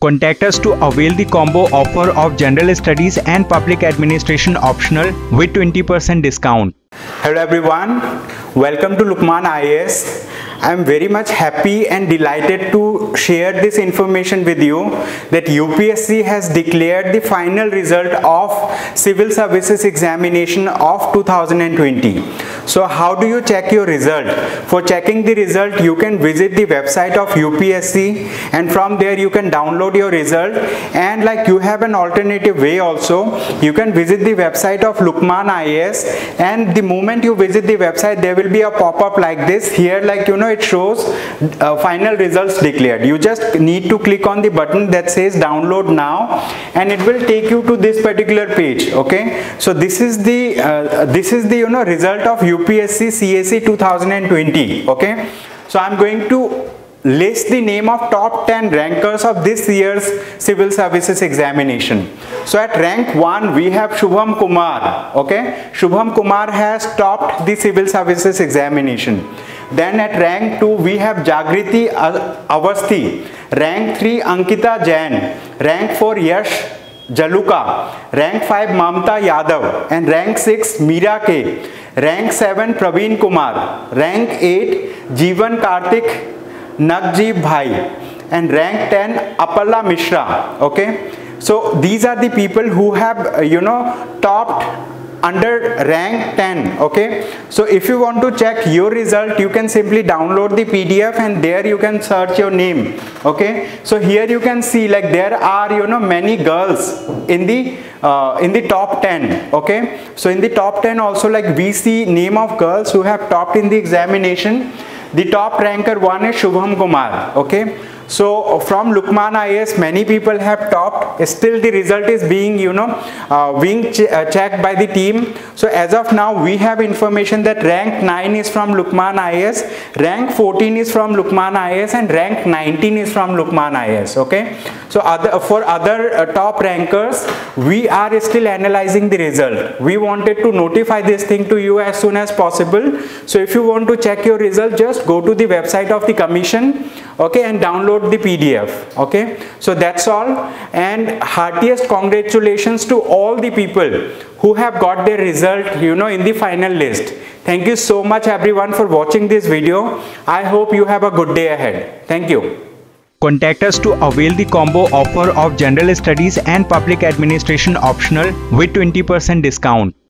Contact us to avail the combo offer of General Studies and Public Administration optional with 20% discount. Hello everyone, welcome to Luqman IAS. I am very much happy and delighted to share this information with you that UPSC has declared the final result of Civil Services Examination of 2020. So how do you check your result? For checking the result, you can visit the website of UPSC and from there you can download your result, and like you have an alternative way also. You can visit the website of Luqman IAS, and the moment you visit the website there will be a pop-up like this. Here, like it shows final results declared. You just need to click on the button that says download now and it will take you to this particular page. Okay, so this is the result of UPSC CAC 2020. Okay, so I'm going to list the name of top 10 rankers of this year's Civil Services Examination. So at rank 1 we have Shubham Kumar. Okay, Shubham Kumar has topped the Civil Services Examination. Then at rank 2 we have Jagriti Avasthi. Rank 3 Ankita Jain. Rank 4 Yash Jaluka. Rank 5 Mamta Yadav. And rank 6 Meera K. Rank 7 Praveen Kumar. Rank 8 Jeevan Karthik Nagji Bhai. And rank 10 Apalla Mishra. Okay, so these are the people who have topped under rank 10. Okay, so if you want to check your result, you can simply download the PDF and there you can search your name. Okay, so here you can see like there are many girls in the top 10. Okay, so in the top 10 also like we see name of girls who have topped in the examination. The top ranker 1 is Shubham Kumar. Okay, so from Luqman IAS many people have topped. Still the result is being checked by the team. So as of now we have information that rank 9 is from Luqman IAS, rank 14 is from Luqman IAS, and rank 19 is from Luqman IAS. Okay, so for other top rankers we are still analyzing the result. We wanted to notify this thing to you as soon as possible. So if you want to check your result, just go to the website of the commission, okay, and download the PDF. Okay, so that's all, and heartiest congratulations to all the people who have got their result in the final list. Thank you so much everyone for watching this video. I hope you have a good day ahead. Thank you. Contact us to avail the combo offer of General Studies and Public Administration optional with 20% discount.